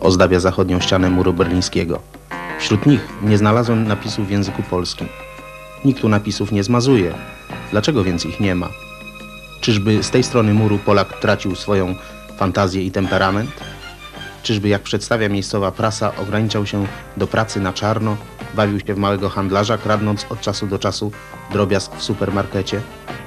ozdabia zachodnią ścianę muru berlińskiego. Wśród nich nie znalazłem napisów w języku polskim. Nikt tu napisów nie zmazuje. Dlaczego więc ich nie ma? Czyżby z tej strony muru Polak tracił swoją fantazję i temperament? Czyżby, jak przedstawia miejscowa prasa, ograniczał się do pracy na czarno, bawił się w małego handlarza, kradnąc od czasu do czasu drobiazg w supermarkecie?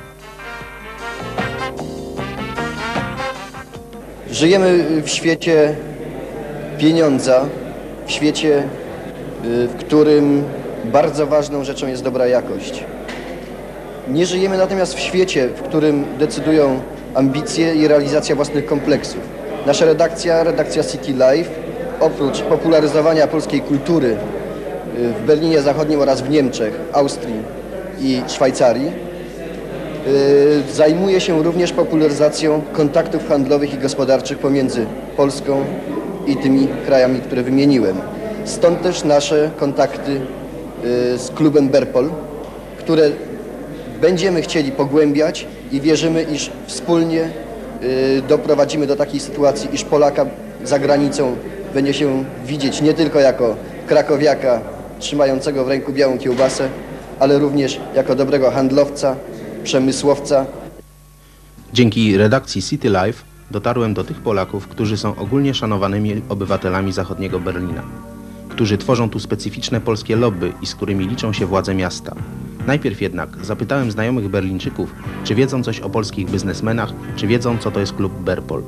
Żyjemy w świecie pieniądza, w świecie, w którym bardzo ważną rzeczą jest dobra jakość. Nie żyjemy natomiast w świecie, w którym decydują ambicje i realizacja własnych kompleksów. Nasza redakcja City Life, oprócz popularyzowania polskiej kultury w Berlinie Zachodnim oraz w Niemczech, Austrii i Szwajcarii, zajmuje się również popularyzacją kontaktów handlowych i gospodarczych pomiędzy Polską i tymi krajami, które wymieniłem. Stąd też nasze kontakty z klubem Berpol, które będziemy chcieli pogłębiać i wierzymy, iż wspólnie doprowadzimy do takiej sytuacji, iż Polaka za granicą będzie się widzieć nie tylko jako krakowiaka trzymającego w ręku białą kiełbasę, ale również jako dobrego handlowca, przemysłowca. Dzięki redakcji City Life dotarłem do tych Polaków, którzy są ogólnie szanowanymi obywatelami zachodniego Berlina, którzy tworzą tu specyficzne polskie lobby i z którymi liczą się władze miasta. Najpierw jednak zapytałem znajomych Berlińczyków, czy wiedzą coś o polskich biznesmenach, czy wiedzą, co to jest klub Berpol.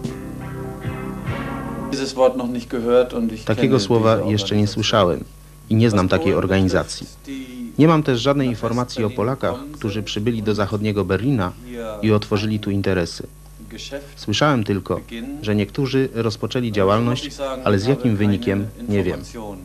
Takiego słowa jeszcze nie słyszałem i nie znam takiej organizacji. Nie mam też żadnej informacji o Polakach, którzy przybyli do zachodniego Berlina i otworzyli tu interesy. Słyszałem tylko, że niektórzy rozpoczęli działalność, ale z jakim wynikiem, nie wiem.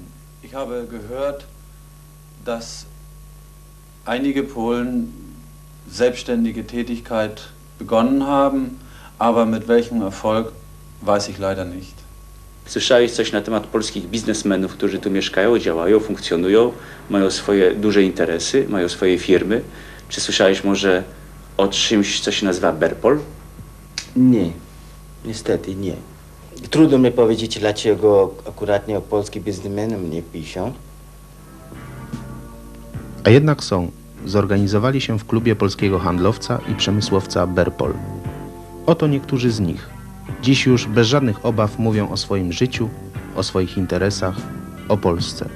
Einige Polen selbstständige Tätigkeit begonnen haben, aber mit welchem Erfolg, weiß ich leider nicht. Słyszałeś coś na temat polskich biznesmenów, którzy tu mieszkają, działają, funkcjonują, mają swoje duże interesy, mają swoje firmy? Czy słyszałeś może o czymś, co się nazywa Berpol? Nie, niestety nie. Trudno mi powiedzieć, dlaczego akurat o polskich biznesmenów nie piszą. A jednak są. Zorganizowali się w klubie polskiego handlowca i przemysłowca Berpol. Oto niektórzy z nich. Dziś już bez żadnych obaw mówią o swoim życiu, o swoich interesach, o Polsce.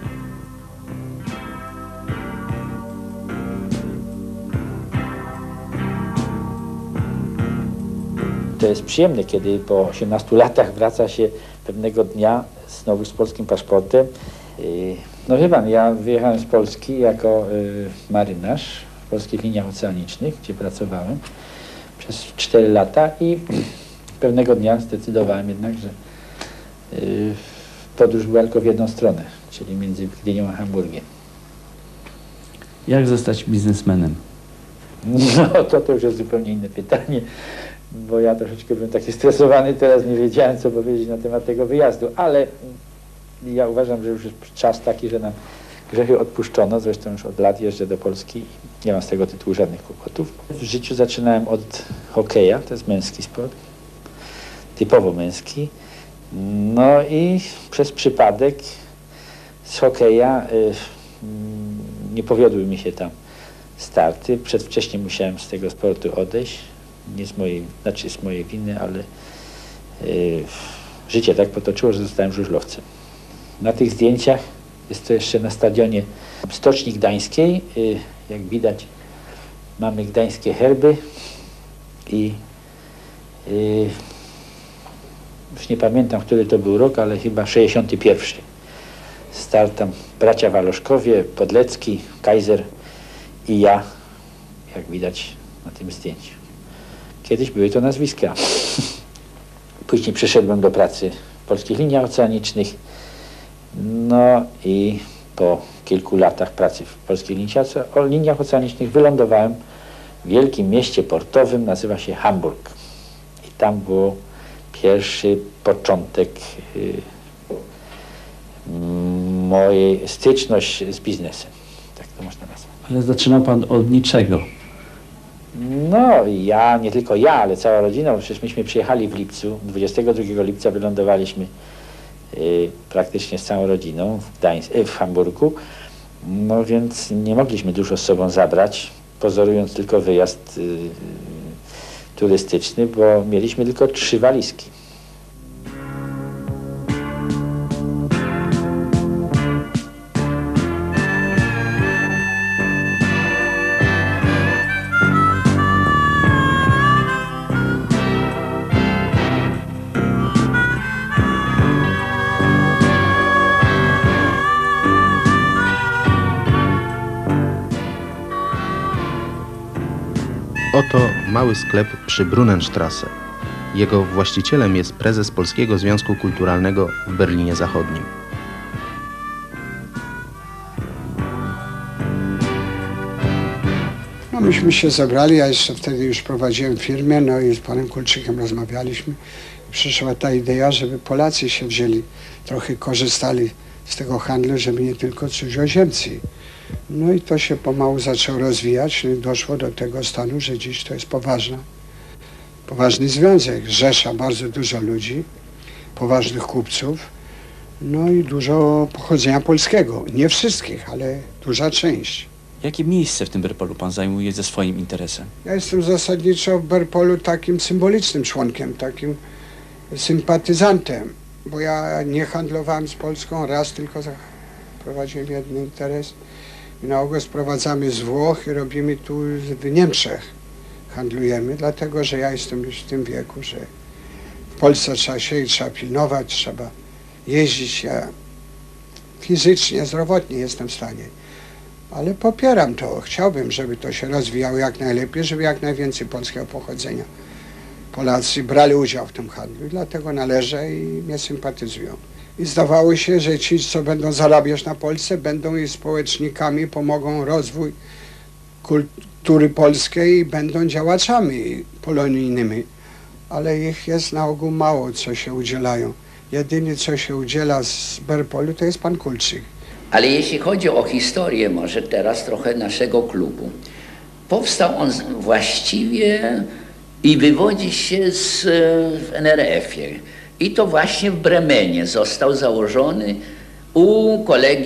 To jest przyjemne, kiedy po 18 latach wraca się pewnego dnia znowu z polskim paszportem. No wie pan, ja wyjechałem z Polski jako marynarz w Polskich Liniach Oceanicznych, gdzie pracowałem przez 4 lata i pewnego dnia zdecydowałem jednak, że podróż była tylko w jedną stronę, czyli między Gdynią a Hamburgiem. Jak zostać biznesmenem? No to już jest zupełnie inne pytanie, bo ja troszeczkę byłem taki stresowany, teraz nie wiedziałem, co powiedzieć na temat tego wyjazdu, ale ja uważam, że już jest czas taki, że nam grzechy odpuszczono, zresztą już od lat jeżdżę do Polski i nie mam z tego tytułu żadnych kłopotów. W życiu zaczynałem od hokeja, to jest męski sport, typowo męski, no i przez przypadek z hokeja nie powiodły mi się tam starty, przedwcześnie musiałem z tego sportu odejść, nie z mojej, znaczy z mojej winy, ale życie tak potoczyło, że zostałem żużlowcem. Na tych zdjęciach jest to jeszcze na stadionie Stoczni Gdańskiej. Jak widać, mamy gdańskie herby i już nie pamiętam, który to był rok, ale chyba 61. Start tam bracia Waloszkowie, Podlecki, Kaiser i ja, jak widać na tym zdjęciu. Kiedyś były to nazwiska. Później przeszedłem do pracy w Polskich Liniach Oceanicznych. No i po kilku latach pracy w Polskich Liniach Oceanicznych wylądowałem w wielkim mieście portowym, nazywa się Hamburg. I tam był pierwszy początek mojej styczność z biznesem, tak to można nazwać. Ale zaczynał pan od niczego. No ja, nie tylko ja, ale cała rodzina, bo przecież myśmy przyjechali w lipcu, 22 lipca wylądowaliśmy praktycznie z całą rodziną w Hamburgu. No więc nie mogliśmy dużo z sobą zabrać, pozorując tylko wyjazd turystyczny, bo mieliśmy tylko 3 walizki. Oto mały sklep przy Brunnenstrasse. Jego właścicielem jest prezes Polskiego Związku Kulturalnego w Berlinie Zachodnim. No myśmy się zebrali, ja jeszcze wtedy już prowadziłem firmę, no i z panem Kulczykiem rozmawialiśmy. Przyszła ta idea, żeby Polacy się wzięli, trochę korzystali z tego handlu, żeby nie tylko cudzoziemcy. No i to się pomału zaczęło rozwijać, no i doszło do tego stanu, że dziś to jest poważny związek. Rzesza bardzo dużo ludzi, poważnych kupców, no i dużo pochodzenia polskiego. Nie wszystkich, ale duża część. Jakie miejsce w tym Berpolu pan zajmuje ze swoim interesem? Ja jestem zasadniczo w Berpolu takim symbolicznym członkiem, takim sympatyzantem, bo ja nie handlowałem z Polską, raz tylko prowadziłem jeden interes. I na ogół sprowadzamy z Włoch i robimy tu w Niemczech. Handlujemy, dlatego że ja jestem już w tym wieku, że w Polsce trzeba siedzieć, trzeba pilnować, trzeba jeździć. Ja fizycznie, zdrowotnie jestem w stanie. Ale popieram to. Chciałbym, żeby to się rozwijało jak najlepiej, żeby jak najwięcej polskiego pochodzenia Polacy brali udział w tym handlu. I dlatego należę i mnie sympatyzują. I zdawało się, że ci, co będą zarabiać na Polsce, będą i społecznikami, pomogą rozwój kultury polskiej i będą działaczami polonijnymi. Ale ich jest na ogół mało, co się udzielają. Jedyny, co się udziela z Berpolu, to jest pan Kulczyk. Ale jeśli chodzi o historię, może teraz trochę naszego klubu. Powstał on właściwie i wywodzi się z NRF-ie. I to właśnie w Bremenie został założony u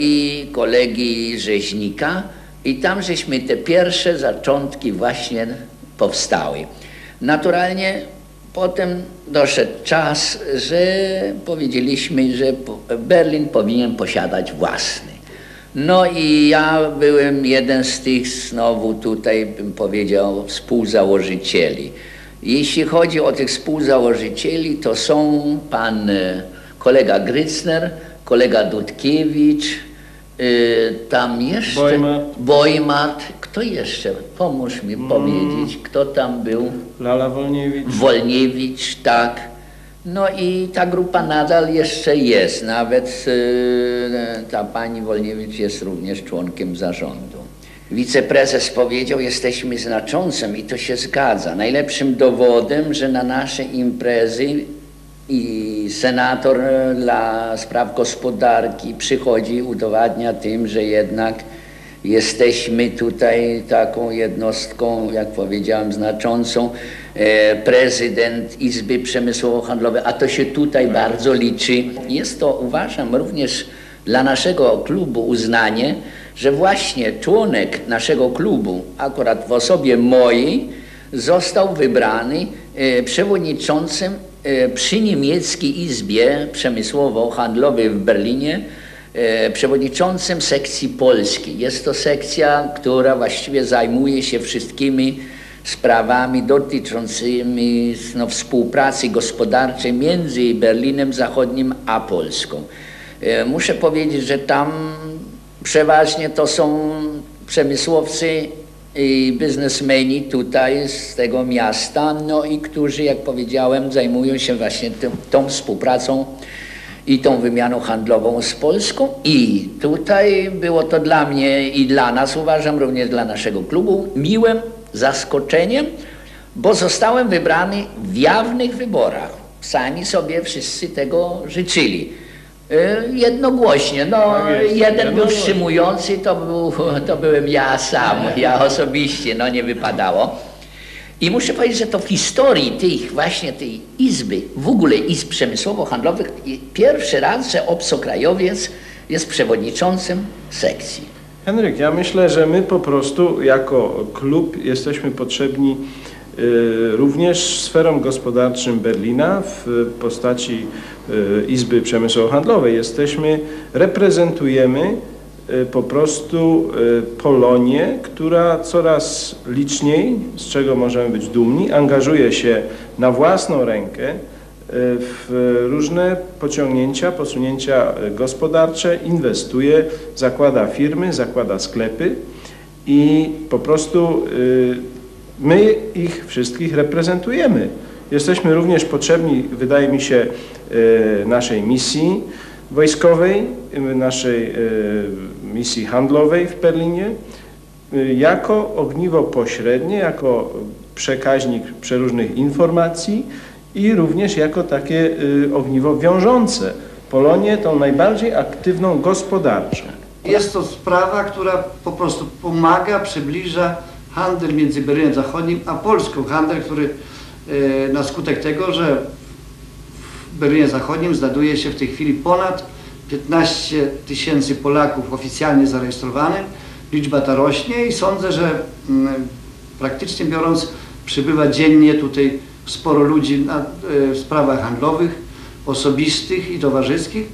kolegi rzeźnika i tam żeśmy te pierwsze zaczątki właśnie powstały. Naturalnie potem doszedł czas, że powiedzieliśmy, że Berlin powinien posiadać własny. No i ja byłem jeden z tych znowu tutaj, bym powiedział, współzałożycieli. Jeśli chodzi o tych współzałożycieli, to są pan kolega Grycner, kolega Dudkiewicz, tam jeszcze Bojmat. Kto jeszcze? Pomóż mi powiedzieć, kto tam był? Lala Wolniewicz. Wolniewicz, tak. No i ta grupa nadal jeszcze jest. Nawet ta pani Wolniewicz jest również członkiem zarządu. Wiceprezes powiedział, jesteśmy znaczącym i to się zgadza. Najlepszym dowodem, że na nasze imprezy i senator dla spraw gospodarki przychodzi, udowadnia tym, że jednak jesteśmy tutaj taką jednostką, jak powiedziałem, znaczącą. Prezydent Izby Przemysłowo-Handlowej, a to się tutaj bardzo liczy. Jest to, uważam, również dla naszego klubu uznanie, że właśnie członek naszego klubu, akurat w osobie mojej, został wybrany przewodniczącym przy Niemieckiej Izbie Przemysłowo-Handlowej w Berlinie, przewodniczącym sekcji polskiej. Jest to sekcja, która właściwie zajmuje się wszystkimi sprawami dotyczącymi współpracy gospodarczej między Berlinem Zachodnim a Polską. Muszę powiedzieć, że tam przeważnie to są przemysłowcy i biznesmeni tutaj z tego miasta, no i którzy, jak powiedziałem, zajmują się właśnie tą współpracą i tą wymianą handlową z Polską. I tutaj było to dla mnie i dla nas, uważam, również dla naszego klubu, miłym zaskoczeniem, bo zostałem wybrany w jawnych wyborach. Sami sobie wszyscy tego życzyli. Jednogłośnie. No, jeden był wstrzymujący, to byłem ja sam, ja osobiście, no nie wypadało. I muszę powiedzieć, że to w historii właśnie tej izby, w ogóle izb przemysłowo-handlowych, pierwszy raz, że obcokrajowiec jest przewodniczącym sekcji. Henryk, ja myślę, że my po prostu jako klub jesteśmy potrzebni również sferom gospodarczym Berlina w postaci Izby Przemysłowo-Handlowej. Reprezentujemy po prostu Polonię, która coraz liczniej, z czego możemy być dumni, angażuje się na własną rękę w różne pociągnięcia, posunięcia gospodarcze, inwestuje, zakłada firmy, zakłada sklepy i po prostu my ich wszystkich reprezentujemy. Jesteśmy również potrzebni, wydaje mi się, naszej misji wojskowej, naszej misji handlowej w Berlinie, jako ogniwo pośrednie, jako przekaźnik przeróżnych informacji i również jako takie ogniwo wiążące Polonię, tą najbardziej aktywną gospodarczo. Jest to sprawa, która po prostu pomaga, przybliża handel między Berlinem Zachodnim a Polską. Handel, który na skutek tego, że w Berlinie Zachodnim znajduje się w tej chwili ponad 15 000 Polaków oficjalnie zarejestrowanych. Liczba ta rośnie i sądzę, że praktycznie biorąc przybywa dziennie tutaj sporo ludzi w sprawach handlowych, osobistych i towarzyskich.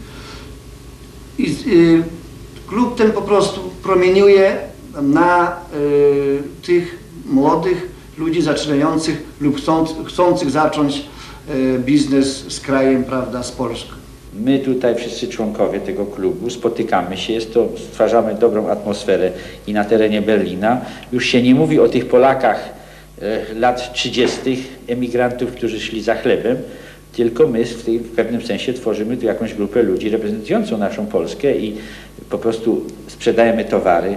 I klub ten po prostu promieniuje na tych młodych ludzi zaczynających lub chcących zacząć biznes z krajem, prawda, z Polską. My tutaj wszyscy członkowie tego klubu spotykamy się, stwarzamy dobrą atmosferę i na terenie Berlina. Już się nie mówi o tych Polakach lat 30., emigrantów, którzy szli za chlebem, tylko my w pewnym sensie tworzymy tu jakąś grupę ludzi reprezentującą naszą Polskę i po prostu sprzedajemy towary,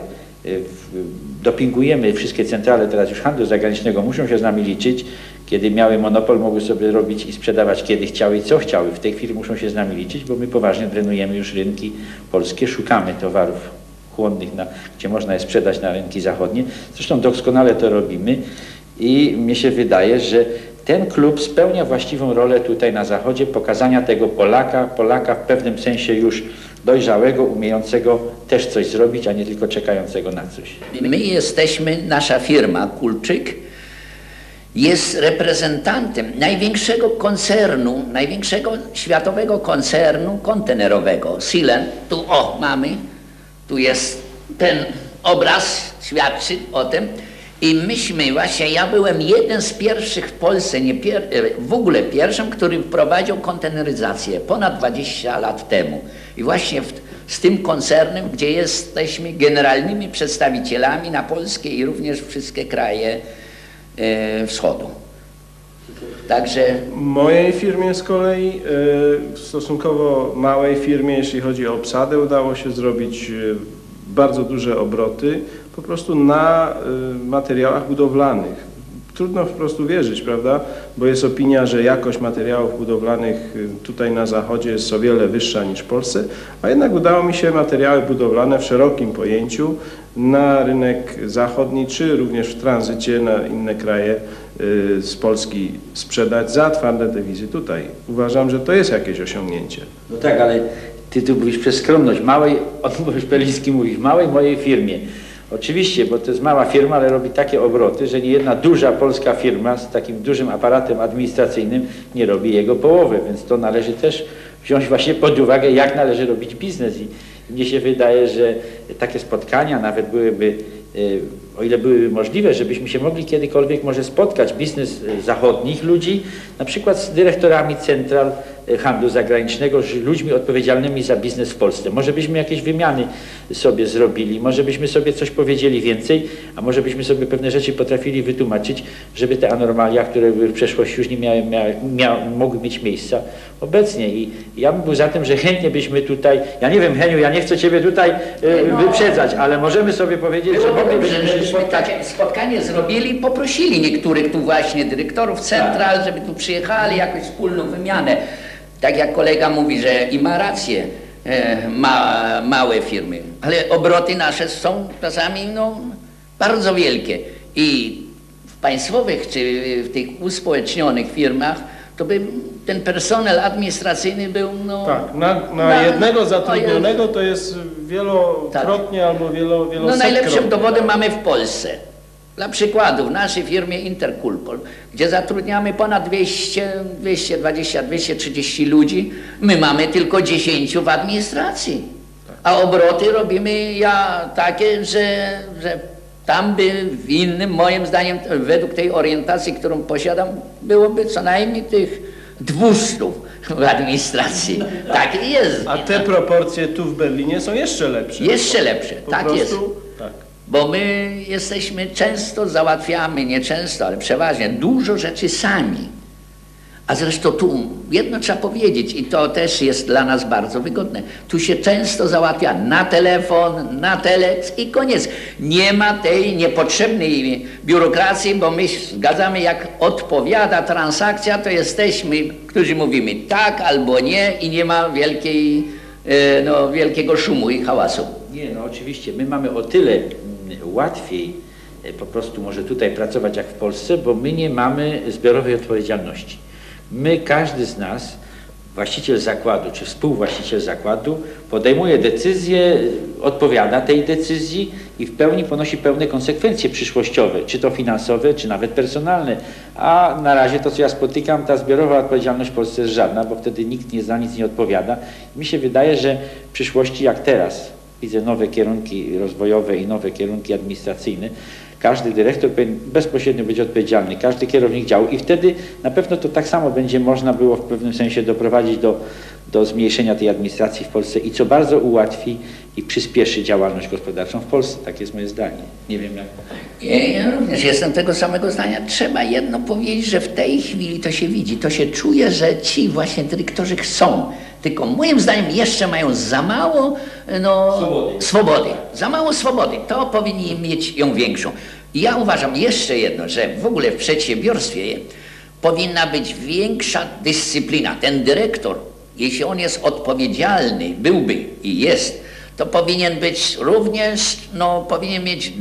dopingujemy wszystkie centrale teraz już handlu zagranicznego, muszą się z nami liczyć. Kiedy miały monopol, mogły sobie robić i sprzedawać kiedy chciały i co chciały. W tej chwili muszą się z nami liczyć, bo my poważnie drenujemy już rynki polskie, szukamy towarów chłonnych, gdzie można je sprzedać na rynki zachodnie. Zresztą doskonale to robimy i mnie się wydaje, że ten klub spełnia właściwą rolę tutaj na Zachodzie, pokazania tego Polaka w pewnym sensie już dojrzałego, umiejącego też coś zrobić, a nie tylko czekającego na coś. My jesteśmy, nasza firma Kulczyk jest reprezentantem największego koncernu, największego światowego koncernu kontenerowego. Silen, tu mamy, tu jest ten obraz, świadczy o tym. I myśmy właśnie, ja byłem jeden z pierwszych w Polsce, w ogóle pierwszym, który wprowadził konteneryzację ponad 20 lat temu. I właśnie z tym koncernem, gdzie jesteśmy generalnymi przedstawicielami na Polskę i również wszystkie kraje wschodu. Także... W mojej firmie z kolei, w stosunkowo małej firmie, jeśli chodzi o obsadę, udało się zrobić bardzo duże obroty po prostu na materiałach budowlanych. Trudno po prostu wierzyć, prawda? Bo jest opinia, że jakość materiałów budowlanych tutaj na Zachodzie jest o wiele wyższa niż w Polsce, a jednak udało mi się materiały budowlane w szerokim pojęciu na rynek zachodni, czy również w tranzycie na inne kraje z Polski sprzedać za twarde dewizy tutaj. Uważam, że to jest jakieś osiągnięcie. No tak, ale ty tu mówisz przez skromność małej, Berliński mówi, w małej mojej firmie. Oczywiście, bo to jest mała firma, ale robi takie obroty, że nie jedna duża polska firma z takim dużym aparatem administracyjnym nie robi jego połowy, więc to należy też wziąć właśnie pod uwagę, jak należy robić biznes. I mnie się wydaje, że takie spotkania nawet byłyby, o ile byłyby możliwe, żebyśmy się mogli kiedykolwiek może spotkać, biznes zachodnich ludzi, na przykład z dyrektorami central handlu zagranicznego, z ludźmi odpowiedzialnymi za biznes w Polsce. Może byśmy jakieś wymiany sobie zrobili, może byśmy sobie coś powiedzieli więcej, a może byśmy sobie pewne rzeczy potrafili wytłumaczyć, żeby te anormalia, które były w przeszłości już nie mogły mieć miejsca obecnie. I ja bym był za tym, że chętnie byśmy tutaj, ja nie wiem, Heniu, ja nie chcę Ciebie tutaj wyprzedzać, ale możemy sobie powiedzieć, że moglibyśmy się spotkać. Takie spotkanie zrobili, poprosili niektórych tu właśnie dyrektorów central, żeby tu przyjechali, jakąś wspólną wymianę. Tak jak kolega mówi, że i ma rację, małe firmy, ale obroty nasze są czasami bardzo wielkie. I państwowych czy w tych uspołecznionych firmach, to by ten personel administracyjny był, no... Tak, na jednego zatrudnionego to jest wielokrotnie albo wielosetkrotnie. No najlepszym dowodem mamy w Polsce. Dla przykładu, w naszej firmie Interculpol, gdzie zatrudniamy ponad 230 ludzi, my mamy tylko 10 w administracji. A obroty robimy takie, że tam by w innym, moim zdaniem, według tej orientacji, którą posiadam, byłoby co najmniej tych 200 w administracji. Tak jest. A te proporcje tu w Berlinie są jeszcze lepsze. Jeszcze lepsze, tak jest. Tak. Bo my jesteśmy, często załatwiamy, nie często, ale przeważnie, dużo rzeczy sami. A zresztą tu jedno trzeba powiedzieć i to też jest dla nas bardzo wygodne. Tu się często załatwia na telefon, na teleks i koniec. Nie ma tej niepotrzebnej biurokracji, bo my zgadzamy, jak odpowiada transakcja, to jesteśmy, którzy mówimy tak albo nie i nie ma wielkiego szumu i hałasu. Nie, no oczywiście, my mamy o tyle łatwiej po prostu może tutaj pracować jak w Polsce, bo my nie mamy zbiorowej odpowiedzialności. My, każdy z nas, właściciel zakładu czy współwłaściciel zakładu, podejmuje decyzję, odpowiada tej decyzji i w pełni ponosi pełne konsekwencje przyszłościowe, czy to finansowe, czy nawet personalne. A na razie to, co ja spotykam, ta zbiorowa odpowiedzialność w Polsce jest żadna, bo wtedy nikt za nic nie odpowiada. Mi się wydaje, że w przyszłości jak teraz widzę nowe kierunki rozwojowe i nowe kierunki administracyjne, każdy dyrektor powinien bezpośrednio być odpowiedzialny, każdy kierownik działu i wtedy na pewno to tak samo będzie można było w pewnym sensie doprowadzić do zmniejszenia tej administracji w Polsce i co bardzo ułatwi i przyspieszy działalność gospodarczą w Polsce. Tak jest moje zdanie. Nie wiem jak... Ja również jestem tego samego zdania. Trzeba jedno powiedzieć, że w tej chwili to się widzi, to się czuje, że ci właśnie dyrektorzy chcą. Tylko moim zdaniem jeszcze mają za mało swobody. Za mało swobody. To powinni mieć ją większą. I ja uważam jeszcze jedno, że w ogóle w przedsiębiorstwie powinna być większa dyscyplina. Ten dyrektor, jeśli on jest odpowiedzialny, byłby i jest, to powinien być również, powinien mieć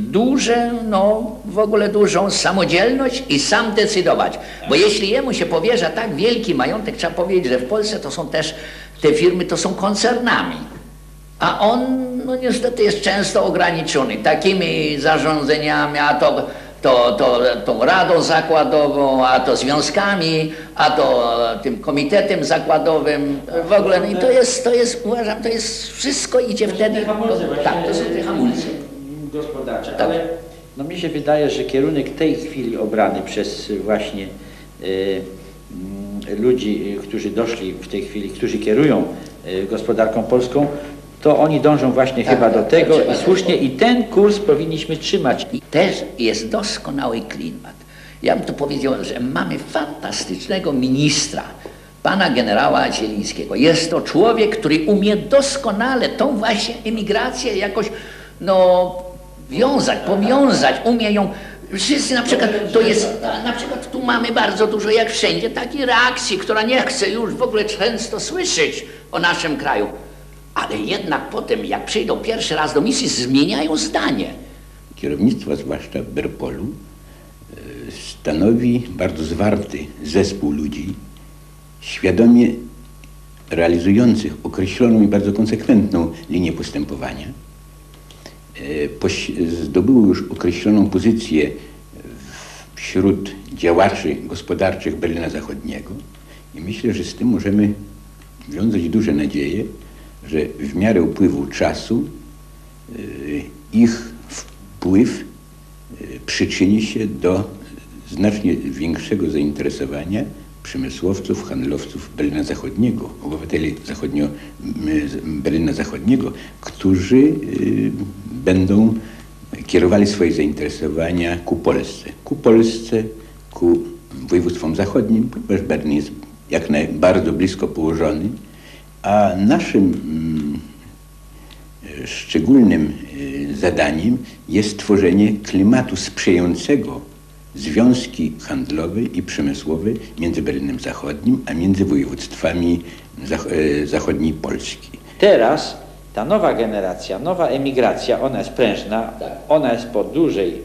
w ogóle dużą samodzielność i sam decydować. Bo jeśli jemu się powierza tak wielki majątek, trzeba powiedzieć, że w Polsce to są też, te firmy to są koncernami. A on, niestety jest często ograniczony takimi zarządzeniami, a tą radą zakładową, a to związkami, a to tym komitetem zakładowym, w ogóle, i to jest, uważam, to jest, wszystko idzie wtedy, tak, to są te hamulce gospodarcze, tak. Ale mi się wydaje, że kierunek tej chwili obrany przez właśnie ludzi, którzy doszli w tej chwili, którzy kierują gospodarką polską, to oni dążą właśnie chyba do tego i słusznie i ten kurs powinniśmy trzymać. I też jest doskonały klimat. Ja bym to powiedział, że mamy fantastycznego ministra, pana generała Zielińskiego. Jest to człowiek, który umie doskonale tą właśnie emigrację jakoś powiązać, umie ją. Wszyscy na przykład, tu mamy bardzo dużo, jak wszędzie, takiej reakcji, która nie chce już w ogóle często słyszeć o naszym kraju. Ale jednak potem, jak przyjdą pierwszy raz do misji, zmieniają zdanie. Kierownictwo, zwłaszcza Berpolu, stanowi bardzo zwarty zespół ludzi, świadomie realizujących określoną i bardzo konsekwentną linię postępowania. Zdobyło już określoną pozycję wśród działaczy gospodarczych Berlina Zachodniego i myślę, że z tym możemy wiązać duże nadzieje, że w miarę upływu czasu ich wpływ przyczyni się do znacznie większego zainteresowania przemysłowców, handlowców Berlina Zachodniego, obywateli Berlina Zachodniego, którzy będą kierowali swoje zainteresowania ku Polsce, ku województwom zachodnim, ponieważ Berlin jest bardzo blisko położony, a naszym szczególnym zadaniem jest tworzenie klimatu sprzyjającego związki handlowe i przemysłowe między Berlinem Zachodnim, a między województwami zachodniej Polski. Teraz ta nowa generacja, nowa emigracja, ona jest prężna, ona jest po dużej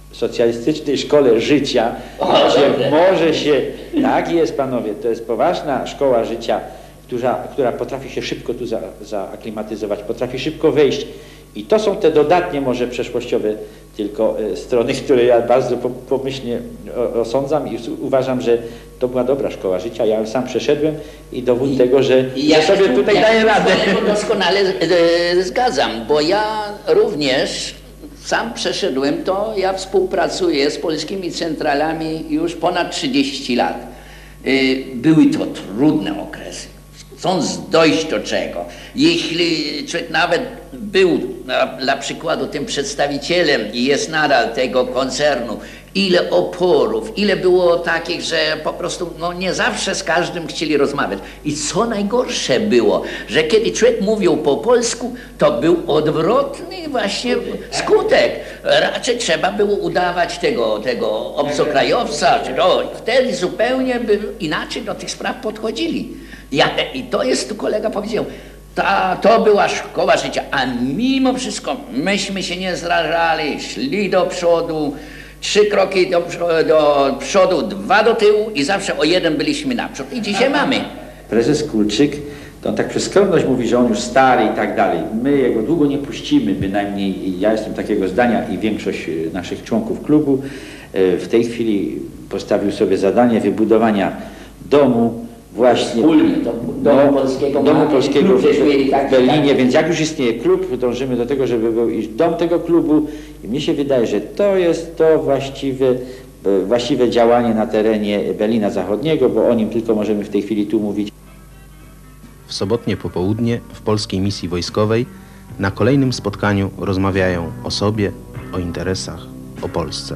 socjalistycznej szkole życia, gdzie może się, tak jest panowie, to jest poważna szkoła życia, która potrafi się szybko tu zaaklimatyzować, potrafi szybko wejść. I to są te dodatnie, może przeszłościowe tylko strony, które ja bardzo pomyślnie osądzam i uważam, że to była dobra szkoła życia. Ja sam przeszedłem i dowód tego, że ja sobie tutaj daję radę. Ja doskonale zgadzam, bo ja również sam przeszedłem to, ja współpracuję z polskimi centralami już ponad 30 lat. Były to trudne okresy. Chcąc dojść do czego. Jeśli człowiek nawet był dla przykładu tym przedstawicielem i jest nadal tego koncernu, ile oporów, ile było takich, że po prostu nie zawsze z każdym chcieli rozmawiać. I co najgorsze było, że kiedy człowiek mówił po polsku, to był odwrotny właśnie skutek. Raczej trzeba było udawać tego obcokrajowca, wtedy zupełnie by inaczej do tych spraw podchodzili. I to jest, tu kolega powiedział, to była szkoła życia, a mimo wszystko myśmy się nie zrażali, szli do przodu, 3 kroki do przodu, 2 do tyłu i zawsze o 1 byliśmy naprzód. I dzisiaj mamy. Prezes Kulczyk, to on tak przez skromność mówi, że on już stary i tak dalej. My jego długo nie puścimy, bynajmniej ja jestem takiego zdania i większość naszych członków klubu w tej chwili postawił sobie zadanie wybudowania domu, właśnie domu polskiego w Berlinie, więc jak już istnieje klub, dążymy do tego, żeby był i dom tego klubu i mi się wydaje, że to jest to właściwe działanie na terenie Berlina Zachodniego, bo o nim tylko możemy w tej chwili tu mówić. W sobotnie popołudnie w polskiej misji wojskowej na kolejnym spotkaniu rozmawiają o sobie, o interesach, o Polsce.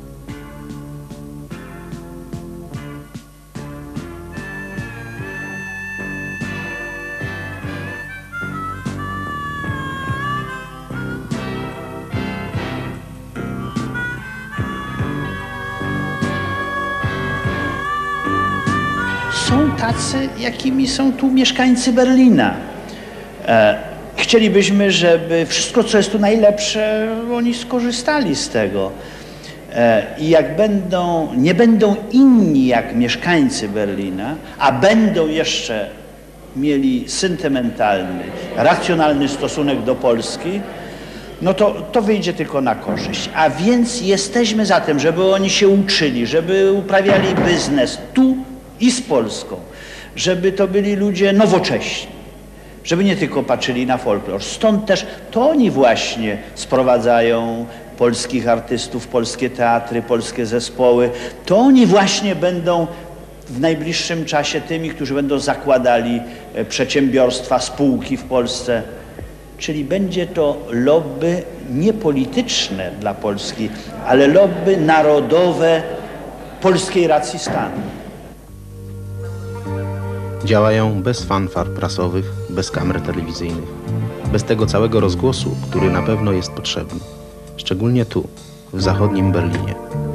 Są tacy, jakimi są tu mieszkańcy Berlina. Chcielibyśmy, żeby wszystko, co jest tu najlepsze, oni skorzystali z tego. I jak nie będą inni jak mieszkańcy Berlina, a będą jeszcze mieli sentymentalny, racjonalny stosunek do Polski, no to wyjdzie tylko na korzyść. A więc jesteśmy za tym, żeby oni się uczyli, żeby uprawiali biznes tu i z Polską, żeby to byli ludzie nowocześni, żeby nie tylko patrzyli na folklor. Stąd też to oni właśnie sprowadzają polskich artystów, polskie teatry, polskie zespoły. To oni właśnie będą w najbliższym czasie tymi, którzy będą zakładali przedsiębiorstwa, spółki w Polsce. Czyli będzie to lobby nie polityczne dla Polski, ale lobby narodowe polskiej racji stanu. Działają bez fanfar prasowych, bez kamer telewizyjnych, bez tego całego rozgłosu, który na pewno jest potrzebny, szczególnie tu, w zachodnim Berlinie.